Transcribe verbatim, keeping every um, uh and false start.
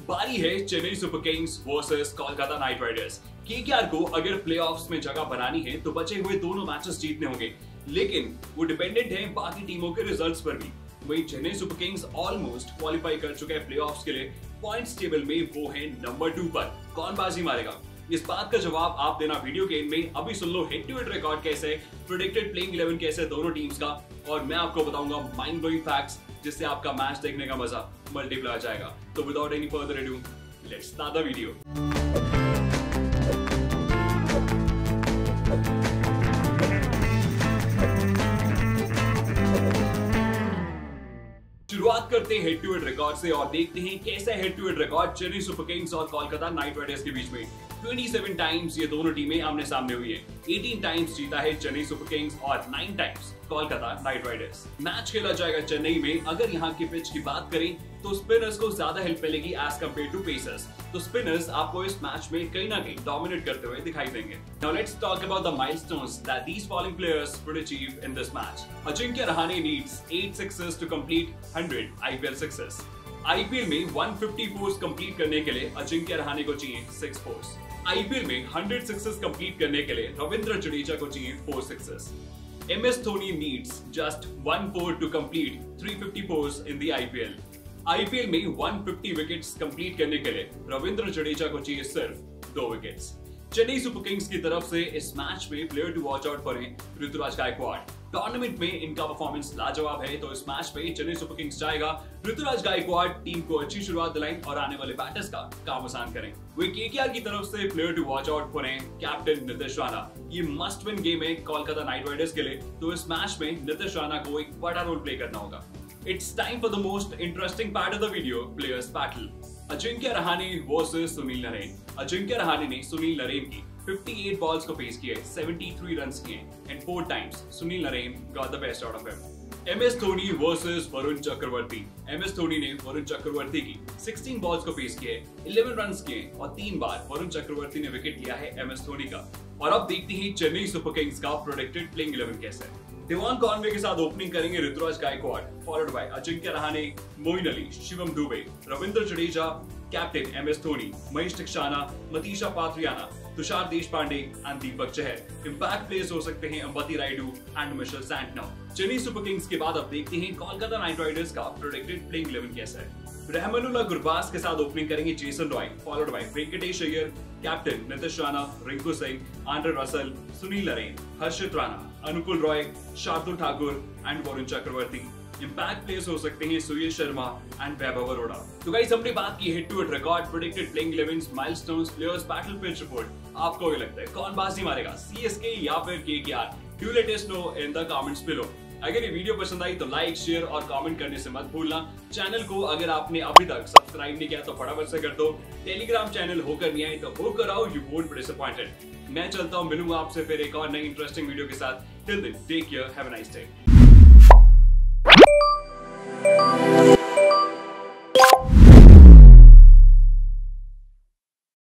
बारी है Chennai Super Kings versus Kolkata Knight Riders. KKR को अगर प्लेऑफ्स में जगह बनानी है तो बचे हुए दोनों मैचेस जीतने होंगे, लेकिन वो डिपेंडेंट है बाकी टीमों के रिजल्ट्स पर भी। वहीं Chennai Super Kings almost qualify कर चुके हैं प्लेऑफ्स के लिए। पॉइंट्स टेबल में वो है नंबर टू पर। कौन बाजी मारेगा, इस बात का जवाब आप देना वीडियो के एंड में। अभी सुन लो हेड टू हेड रिकॉर्ड कैसे, प्रेडिक्टेड प्लेइंग इलेवन कैसे दोनों टीम्स का, और मैं आपको बताऊंगा माइंड ब्लोइंग फैक्ट्स जिससे आपका मैच देखने का मजा मल्टीप्लाई हो जाएगा। तो without any further ado, let's start the video. शुरुआत करते हैं हेड टू हेड रिकॉर्ड से और देखते हैं कैसा head to head record Chennai Super Kings और कोलकाता नाइट राइडर्स के बीच में। सत्ताईस टाइम्स ये दोनों टीमें आमने सामने हुई है। अठारह टाइम्स जीता है चेन्नई सुपर किंग्स और नौ times Kolkata Knight Riders. Match खेला जाएगा चेन्नई में। अगर यहाँ की पिच की बात करें तो स्पिनर्स को ज्यादा हेल्प मिलेगी एज कंपेयर टू पेसर्स। तो स्पिनर्स आपको इस मैच में कहीं ना कहीं डोमिनेट करते हुए दिखाई देंगे। Now let's talk about the milestones that these following players would achieve in this match. Ajinkya Rahane needs eight sixes to complete one hundred I P L sixes. I P L में एक सौ पचास force complete करने के लिए अजिंक्य रहाणे को चाहिए six fours. I P L में सौ सिक्सेस कंप्लीट करने के लिए रविंद्र जडेजा को चाहिए four sixes. M S Dhoni needs just one four to complete three fifty-fours in the I P L. I P L में एक सौ पचास विकेट्स कंप्लीट करने के लिए रविंद्र जडेजा को चाहिए सिर्फ दो विकेट्स। चेन्नई सुपर किंग्स की तरफ से इस मैच में प्लेयर टू वॉच आउट पर हैं ऋतुराज गायकवाड़। टूर्नामेंट में इनका परफॉर्मेंस लाजवाब है, तो इस मैच में चेन्नई सुपर किंग्स जाएगा ऋतुराज गायकवाड़ टीम को अच्छी शुरुआत दिलाएं और आने वाले बैटर्स का काम आसान करें। वे केकेआर की तरफ से प्लेयर टू वॉच आउट पर हैं कैप्टन नीतीश राणा। ये मस्ट विन गेम है कोलकाता नाइट राइडर्स के लिए, तो इस मैच में नीतीश राणा को एक बड़ा रोल प्ले करना होगा। It's time for the most interesting part of the video, players battle. Ajinkya Rahane versus Sunil Narine. Ajinkya Rahane ने सुनील नरेन की अट्ठावन बॉल्स को फेस किया है, तिहत्तर रन्स किए and four times Sunil Narine got the best out of him. M S Dhoni versus Varun Chakravarthy. M S Dhoni ने वरुण चक्रवर्ती की सोलह बॉल्स को फेस किया है, ग्यारह रन्स किए और तीन बार वरुण चक्रवर्ती ने विकेट लिया है एम एस धोनी का। और अब देखते हैं चेन्नई सुपर किंग्स का प्रेडिक्टेड प्लेइंग इलेवन कैसा है। देवान कॉनवे के साथ ओपनिंग करेंगे Ruturaj Gaikwad, followed by Ajinkya Rahane, Moeen Ali, Shivam Dube, Ravindra Jadeja, captain M S Dhoni, Maheesh Theekshana, Matheesha Pathirana, Tushar Deshpande and Deepak Chahar. Impact players हो सकते हैं Ambati Rayudu and Mitchell Santner. Chennai Super Kings के बाद अब देखते हैं कोलकाता नाइट राइडर्स का प्रेडिक्टेड प्लेइंग इलेवन कैसा है। रहमानुल्लाह गुरबाज के साथ ओपनिंग करेंगे Jason Roy, followed by Venkatesh Iyer, captain Nitish Rana, Rinku Singh, Andre Russell, Sunil Narine, Harshit Rana, Anukul Roy, Shardul Thakur and Varun Chakravarthy. Impact players हो सकते हैं सुयश शर्मा एंड वैभव अरोड़ा। तो गाइस, हमने बात की head to head record, predicted playing elevens, milestones, players, battle pitch report. आपको क्या लगता है कौन बाजी मारेगा, सी एस के या फिर K K R? Do let us know in the comments below. अगर ये वीडियो पसंद आई तो लाइक, शेयर और कमेंट करने से मत भूलना। चैनल को अगर आपने अभी तक सब्सक्राइब नहीं किया तो फटाफट से कर दो। टेलीग्राम चैनल होकर नहीं आए तो होकर आओ, यू वोंट बी डिसअपॉइंटेड। मैं चलता हूँ, मिलूंगा आपसे फिर एक और नई इंटरेस्टिंग वीडियो के साथ। Till then, take care, have a nice day.